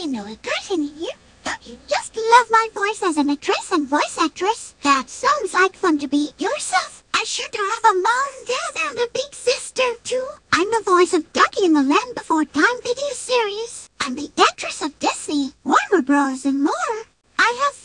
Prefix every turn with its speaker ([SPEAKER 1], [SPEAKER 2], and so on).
[SPEAKER 1] Aria Noelle Curzon here. Don't you just love my voice as an actress and voice actress? That sounds like fun to be yourself. I sure do have a mom, dad, and a big sister, too. I'm the voice of Ducky in the Land Before Time video series. I'm the actress of Disney, Warner Bros. And more. I have